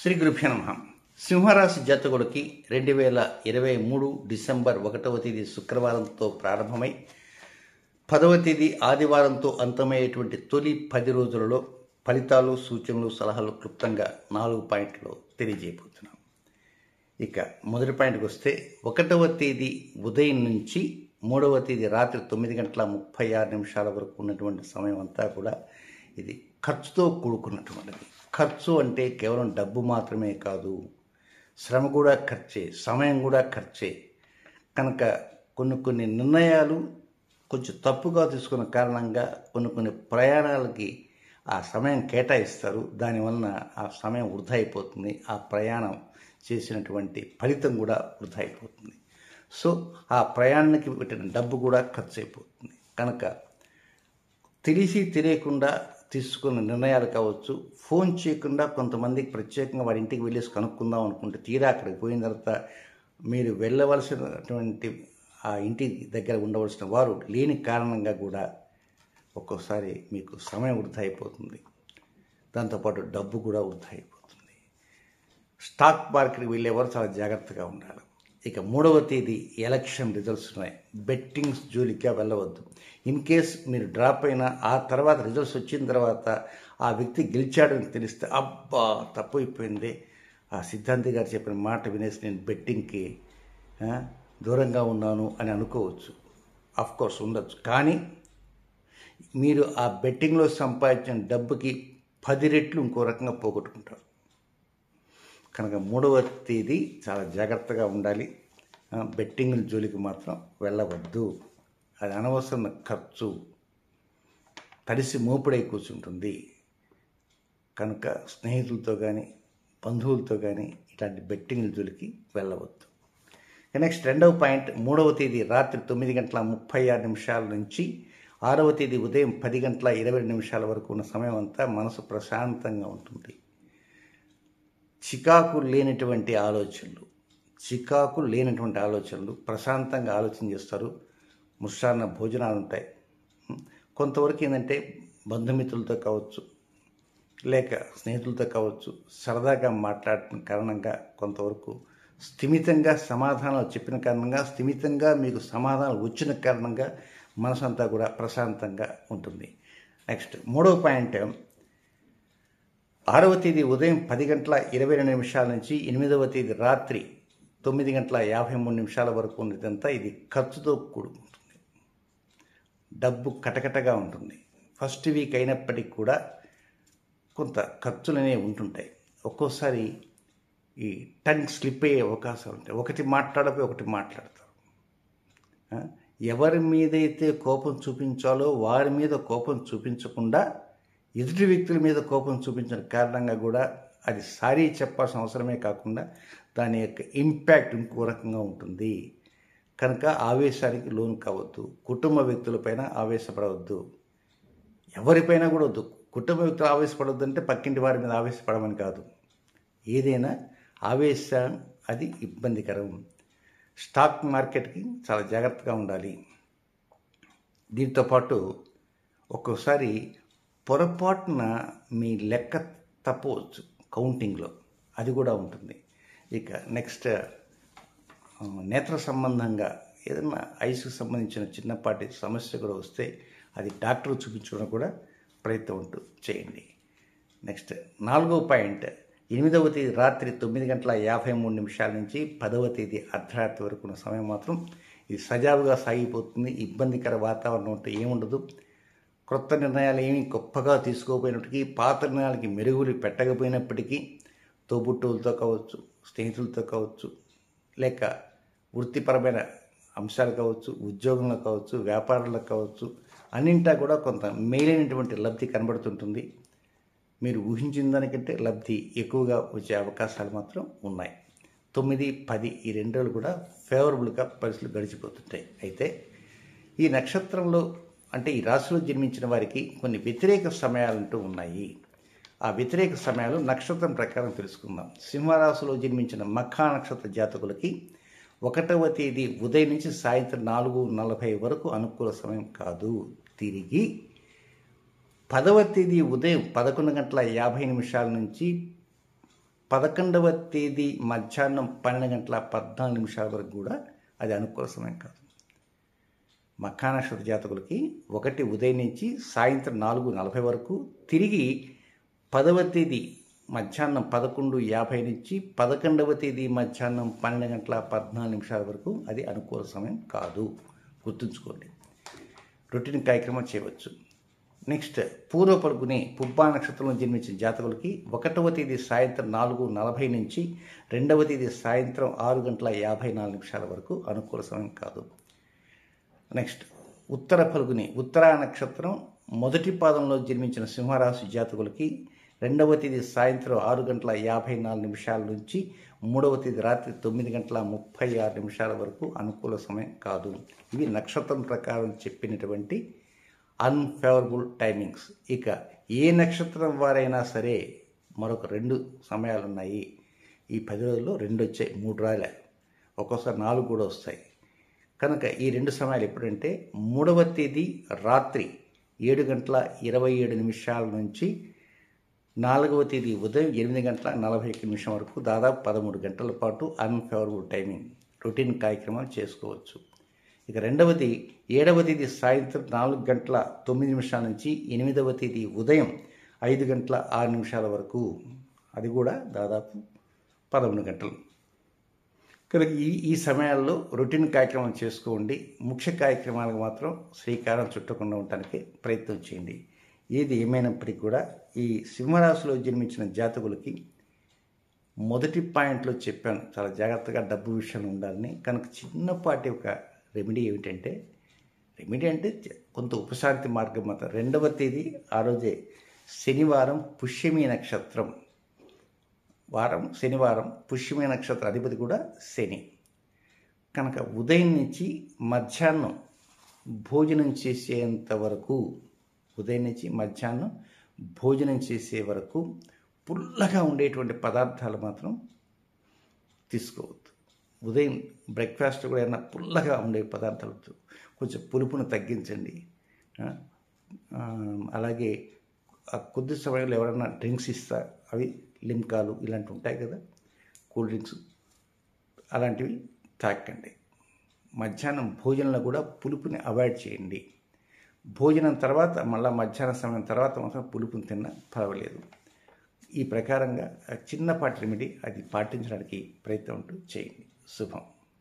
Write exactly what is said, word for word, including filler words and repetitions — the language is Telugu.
శ్రీ గురుభ్యో నమః. సింహరాశి జాతకుడికి రెండు వేల ఇరవై మూడు డిసెంబర్ ఒకటవ తేదీ శుక్రవారంతో ప్రారంభమై పదవ తేదీ ఆదివారంతో అంతమయ్యేటువంటి తొలి పది రోజులలో ఫలితాలు, సూచనలు, సలహాలు క్లుప్తంగా నాలుగు పాయింట్లు తెలియజేయబోతున్నాం. ఇక మొదటి పాయింట్కి వస్తే ఒకటవ తేదీ ఉదయం నుంచి మూడవ తేదీ రాత్రి తొమ్మిది గంటల ముప్పై ఆరు నిమిషాల వరకు ఉన్నటువంటి సమయం అంతా కూడా ఇది ఖర్చుతో కూడుకున్నటువంటిది. ఖర్చు అంటే కేవలం డబ్బు మాత్రమే కాదు, శ్రమ కూడా ఖర్చే, సమయం కూడా ఖర్చే. కనుక కొన్ని కొన్ని నిర్ణయాలు కొంచెం తప్పుగా తీసుకున్న కారణంగా కొన్ని కొన్ని ప్రయాణాలకి ఆ సమయం కేటాయిస్తారు. దానివలన ఆ సమయం వృధా అయిపోతుంది, ఆ ప్రయాణం చేసినటువంటి ఫలితం కూడా వృధా అయిపోతుంది. సో ఆ ప్రయాణానికి పెట్టిన డబ్బు కూడా ఖర్చు అయిపోతుంది. కనుక తెలిసి తెలియకుండా తీసుకున్న నిర్ణయాలు కావచ్చు, ఫోన్ చేయకుండా కొంతమందికి ప్రత్యేకంగా వారి ఇంటికి వెళ్ళేసి కనుక్కుందాం అనుకుంటే తీరా అక్కడికి పోయిన తర్వాత మీరు వెళ్ళవలసినటువంటి ఆ ఇంటి దగ్గర ఉండవలసిన వారు లేని కారణంగా కూడా ఒక్కోసారి మీకు సమయం వృధా అయిపోతుంది, దాంతోపాటు డబ్బు కూడా వృధా అయిపోతుంది. స్టాక్ మార్కెట్కి వెళ్ళేవారు చాలా జాగ్రత్తగా ఉండాలి. ఇక మూడవ తేదీ ఎలక్షన్ రిజల్ట్స్ ఉన్నాయి. బెట్టింగ్స్ జోలిగా వెళ్ళవద్దు. ఇన్ కేస్ మీరు డ్రాప్ అయినా ఆ తర్వాత రిజల్ట్స్ వచ్చిన తర్వాత ఆ వ్యక్తి గెలిచాడని తెలిస్తే అబ్బా తప్పు అయిపోయింది, ఆ సిద్ధాంతి గారు చెప్పిన మాట వినేసి నేను బెట్టింగ్కి దూరంగా ఉన్నాను అని అనుకోవచ్చు. ఆఫ్కోర్స్ ఉండొచ్చు. కానీ మీరు ఆ బెట్టింగ్లో సంపాదించిన డబ్బుకి పది రెట్లు ఇంకో రకంగా పోగొట్టుకుంటారు. కనుక మూడవ తేదీ చాలా జాగ్రత్తగా ఉండాలి. బెట్టింగ్ జోలికి మాత్రం వెళ్ళవద్దు. అది అనవసరమైన ఖర్చు, తడిసి మోపుడై కూర్చుంటుంది. కనుక స్నేహితులతో కానీ బంధువులతో కానీ ఇలాంటి బెట్టింగ్ జోలికి వెళ్ళవద్దు. నెక్స్ట్ రెండవ పాయింట్, మూడవ తేదీ రాత్రి తొమ్మిది గంటల ముప్పై ఆరు నిమిషాల నుంచి ఆరవ తేదీ ఉదయం పది గంటల ఇరవై నిమిషాల వరకు ఉన్న సమయం అంతా మనసు ప్రశాంతంగా ఉంటుంది. చికాకు లేనటువంటి ఆలోచనలు చికాకు లేనటువంటి ఆలోచనలు ప్రశాంతంగా ఆలోచన చేస్తారు. ముష్టాన్న భోజనాలు ఉంటాయి. కొంతవరకు ఏంటంటే బంధుమిత్రులతో కావచ్చు, లేక స్నేహితులతో కావచ్చు, సరదాగా మాట్లాడిన కారణంగా కొంతవరకు స్థిమితంగా సమాధానాలు చెప్పిన కారణంగా, స్థిమితంగా మీకు సమాధానాలు వచ్చిన కారణంగా మనసంతా కూడా ప్రశాంతంగా ఉంటుంది. నెక్స్ట్ మూడవ పాయింట్, ఆరవ తేదీ ఉదయం పది గంటల ఇరవై రెండు నిమిషాల నుంచి ఎనిమిదవ తేదీ రాత్రి తొమ్మిది గంటల యాభై మూడు నిమిషాల వరకు ఉన్నదంతా ఇది ఖర్చుతో కూడుకుంటుంది. డబ్బు కటకటగా ఉంటుంది. ఫస్ట్ వీక్ అయినప్పటికీ కూడా కొంత ఖర్చులు అనేవి ఉంటుంటాయి. ఒక్కోసారి ఈ టంగ్ స్లిప్ అయ్యే అవకాశాలు ఉంటాయి. ఒకటి మాట్లాడపోయి ఒకటి మాట్లాడతారు. ఎవరి మీదైతే కోపం చూపించాలో వారి మీద కోపం చూపించకుండా ఎదుటి వ్యక్తుల మీద కోపం చూపించిన కారణంగా కూడా అది సారీ చెప్పాల్సిన అవసరమే కాకుండా దాని యొక్క ఇంపాక్ట్ ఇంకో రకంగా ఉంటుంది. కనుక ఆవేశానికి లోను కావద్దు. కుటుంబ వ్యక్తులపైన ఆవేశపడవద్దు. ఎవరిపైనా కూడా వద్దు. కుటుంబ వ్యక్తులు ఆవేశపడవద్దు అంటే పక్కింటి వారి మీద ఆవేశపడమని కాదు. ఏదైనా ఆవేశం అది ఇబ్బందికరం. స్టాక్ మార్కెట్కి చాలా జాగ్రత్తగా ఉండాలి. దీంతోపాటు ఒక్కోసారి పొరపాటున మీ లెక్క తప్పవచ్చు కౌంటింగ్లో, అది కూడా ఉంటుంది. ఇక నెక్స్ట్ నేత్ర సంబంధంగా ఏదైనా ఐస్కి సంబంధించిన చిన్నపాటి సమస్య కూడా వస్తే అది డాక్టర్ చూపించడం కూడా ప్రయత్నం ఉంటూ చేయండి. నెక్స్ట్ నాలుగవ పాయింట్, ఎనిమిదవ తేదీ రాత్రి తొమ్మిది గంటల యాభై మూడు నిమిషాల నుంచి పదవ తేదీ అర్ధరాత్రి వరకు ఉన్న సమయం మాత్రం ఇది సజావుగా సాగిపోతుంది. ఇబ్బందికర వాతావరణం ఉంటే ఏముండదు. క్రొత్త నిర్ణయాలు ఏమీ గొప్పగా తీసుకోకపోయినప్పటికీ, పాత నిర్ణయాలకి మెరుగులు పెట్టకపోయినప్పటికీ తోబుట్టువులతో కావచ్చు, స్నేహితులతో కావచ్చు, లేక వృత్తిపరమైన అంశాలు కావచ్చు, ఉద్యోగంలో కావచ్చు, వ్యాపారంలో కావచ్చు, అన్నింటా కూడా కొంత మేలైనటువంటి లబ్ధి కనబడుతుంటుంది. మీరు ఊహించిన దానికంటే లబ్ధి ఎక్కువగా వచ్చే అవకాశాలు మాత్రం ఉన్నాయి. తొమ్మిది పది ఈ రెండు రోజులు కూడా ఫేవరబుల్గా పరిస్థితులు గడిచిపోతుంటాయి. అయితే ఈ నక్షత్రంలో అంటే ఈ రాశిలో జన్మించిన వారికి కొన్ని వ్యతిరేక సమయాలంటూ ఉన్నాయి. ఆ వ్యతిరేక సమయాలు నక్షత్రం ప్రకారం తెలుసుకుందాం. సింహరాశిలో జన్మించిన మఖా నక్షత్ర జాతకులకి ఒకటవ తేదీ ఉదయం నుంచి సాయంత్రం నాలుగు నలభై వరకు అనుకూల సమయం కాదు. తిరిగి పదవ తేదీ ఉదయం పదకొండు గంటల యాభై నిమిషాల నుంచి పదకొండవ తేదీ మధ్యాహ్నం పన్నెండు గంటల పద్నాలుగు నిమిషాల వరకు కూడా అది అనుకూల సమయం కాదు. మఖా నక్షత్ర జాతకులకి ఒకటి ఉదయం నుంచి సాయంత్రం నాలుగు నలభై వరకు, తిరిగి పదవ తేదీ మధ్యాహ్నం పదకొండు యాభై నుంచి పదకొండవ తేదీ మధ్యాహ్నం పన్నెండు గంటల పద్నాలుగు నిమిషాల వరకు అది అనుకూల సమయం కాదు. గుర్తుంచుకోండి. రొటీన్ కార్యక్రమం చేయవచ్చు. నెక్స్ట్, పూర్వ పలుకుని పుబ్బా నక్షత్రంలో జన్మించిన జాతకులకి ఒకటవ తేదీ సాయంత్రం నాలుగు నలభై నుంచి రెండవ తేదీ సాయంత్రం ఆరు గంటల యాభై నాలుగు నిమిషాల వరకు అనుకూల సమయం కాదు. నెక్స్ట్, ఉత్తర పలుకుని ఉత్తరా నక్షత్రం మొదటి పాదంలో జన్మించిన సింహరాశి జాతకులకి రెండవ తేదీ సాయంత్రం ఆరు గంటల యాభై నాలుగు నిమిషాల నుంచి మూడవ తేదీ రాత్రి తొమ్మిది గంటల ముప్పై ఆరు నిమిషాల వరకు అనుకూల సమయం కాదు. ఇవి నక్షత్రం ప్రకారం చెప్పినటువంటి అన్ఫేవరబుల్ టైమింగ్స్. ఇక ఏ నక్షత్రం వారైనా సరే మరొక రెండు సమయాలు ఉన్నాయి. ఈ పది రోజుల్లో రెండు వచ్చాయి, మూడు రాలే, ఒక్కోసారి నాలుగు కూడా వస్తాయి. కనుక ఈ రెండు సమయాలు ఎప్పుడంటే మూడవ తేదీ రాత్రి ఏడు గంటల ఇరవై ఏడు నిమిషాల నుంచి నాలుగవ తేదీ ఉదయం ఎనిమిది గంటల నలభై ఒక్క నిమిషం వరకు దాదాపు పదమూడు గంటల పాటు అన్ఫేవరబుల్ టైమింగ్ రొటీన్ కార్యక్రమాలు చేసుకోవచ్చు. ఇక రెండవది ఏడవ తేదీ సాయంత్రం నాలుగు గంటల తొమ్మిది నిమిషాల నుంచి ఎనిమిదవ తేదీ ఉదయం ఐదు గంటల ఆరు నిమిషాల వరకు, అది కూడా దాదాపు పదమూడు గంటలు. కనుక ఈ ఈ సమయాల్లో రొటీన్ కార్యక్రమం చేసుకోండి. ముఖ్య కార్యక్రమాలకు మాత్రం శ్రీకారం చుట్టకుండా ఉండటానికి ప్రయత్నం చేయండి. ఏది ఏమైనప్పటికీ కూడా ఈ సింహరాశిలో జన్మించిన జాతకులకి మొదటి పాయింట్లో చెప్పాను, చాలా జాగ్రత్తగా డబ్బు విషయంలో ఉండాలని. కనుక చిన్నపాటి ఒక రెమెడీ ఏమిటంటే, రెమెడీ అంటే కొంత ఉపశాంతి మార్గం మాత్రం. రెండవ తేదీ ఆ రోజే శనివారం, పుష్యమి నక్షత్రం వారం, శనివారం, పుష్యమి నక్షత్ర అధిపతి కూడా శని. కనుక ఉదయం నుంచి మధ్యాహ్నం భోజనం చేసేంత వరకు, ఉదయం నుంచి మధ్యాహ్నం భోజనం చేసే వరకు పుల్లగా ఉండేటువంటి పదార్థాలు మాత్రం తీసుకోవద్దు. ఉదయం బ్రేక్ఫాస్ట్ కూడా ఏమైనా పుల్లగా ఉండే పదార్థాలు, కొంచెం పులుపును తగ్గించండి. అలాగే ఆ కొద్ది సమయంలో ఎవరైనా డ్రింక్స్ ఇస్తా, అవి లిమ్కాలు ఇలాంటివి ఉంటాయి కదా, కూల్ డ్రింక్స్, అలాంటివి తాకండి. మధ్యాహ్నం భోజనంలో కూడా పులుపుని అవాయిడ్ చేయండి. భోజనం తర్వాత మళ్ళీ మధ్యాహ్నం సమయం తర్వాత మాత్రం పులుపుని తిన్నా పర్వాలేదు. ఈ ప్రకారంగా చిన్నపాటి రెమెడీ అది పాటించడానికి ప్రయత్నం ఉంటూ చేయండి. శుభం.